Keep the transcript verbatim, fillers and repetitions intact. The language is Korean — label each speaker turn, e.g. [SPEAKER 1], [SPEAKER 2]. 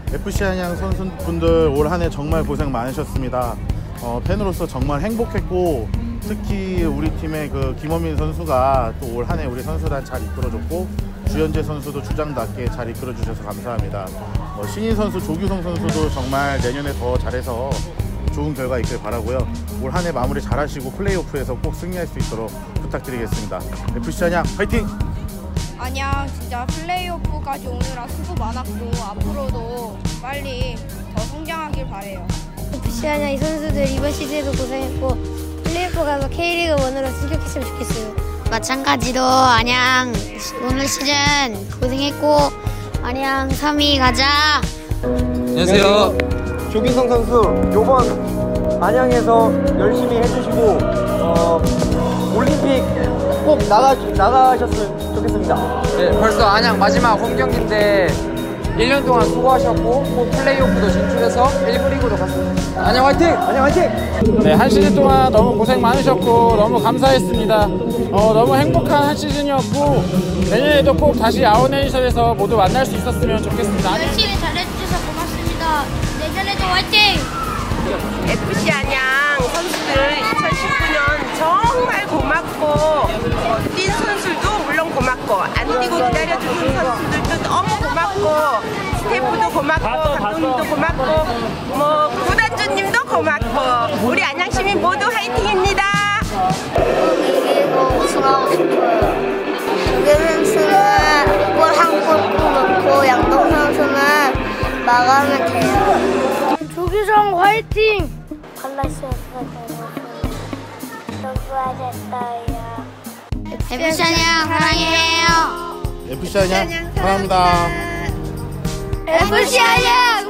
[SPEAKER 1] 에프씨 안양 선수분들 올 한 해 정말 고생 많으셨습니다. 어, 팬으로서 정말 행복했고, 특히 우리 팀의 그 김원민 선수가 또 올 한 해 우리 선수단 잘 이끌어줬고, 주현재 선수도 주장답게 잘 이끌어주셔서 감사합니다. 어, 신인 선수 조규성 선수도 정말 내년에 더 잘해서 좋은 결과 있길 바라고요. 올 한 해 마무리 잘하시고 플레이오프에서 꼭 승리할 수 있도록 부탁드리겠습니다. 에프씨 안양 화이팅!
[SPEAKER 2] 안양 진짜 플레이오프까지 오느라 수고 많았고 앞으로도 빨리 더 성장하길 바래요.
[SPEAKER 3] 에프씨 안양 이 선수들 이번 시즌에도 고생했고 플레이오프 가서 K리그 원으로 승격했으면 좋겠어요.
[SPEAKER 4] 마찬가지로 안양 오늘 시즌 고생했고 안양 삼 위 가자.
[SPEAKER 5] 안녕하세요.
[SPEAKER 6] 조기성 선수 요번 안양에서 열심히 해주시고 어, 올림픽 꼭 나가, 나가셨으면 좋겠습니다.
[SPEAKER 5] 네, 벌써 안양 마지막 홈 경기인데 일 년 동안 수고하셨고 꼭 플레이오프도 진출해서 일 부 리그로 갔습니다. 안녕 화이팅!
[SPEAKER 6] 안녕 화이팅!
[SPEAKER 7] 네, 한 시즌 동안 너무 고생 많으셨고 너무 감사했습니다. 어, 너무 행복한 한 시즌이었고 내년에도 꼭 다시 아웃네이션에서 모두 만날 수 있었으면 좋겠습니다.
[SPEAKER 4] 열심히 잘해주셔서 고맙습니다. 내년에도 화이팅!
[SPEAKER 8] 에프씨 안양 선수들 이천십구 년 정말 고맙고 어, 뛴 선수들도 물론 고맙고 안 뛰고 기다려주는 선수들도 너무 고맙고 스태프도 고맙고 감독님도 고맙고 뭐 구단주님도 고맙고 우리 안양 시민 모두 화이팅입니다.
[SPEAKER 3] 이기고 우승하고 싶어요. 조규성 선수는 골 한 골 꼭 넣고 양동 선수는 막으면 돼요. 조규성 화이팅! 콜라시오스 수고하셨어요.
[SPEAKER 4] 에프씨 안양 사랑해요.
[SPEAKER 1] 에프씨 안양 사랑합니다.
[SPEAKER 3] 에프씨 안양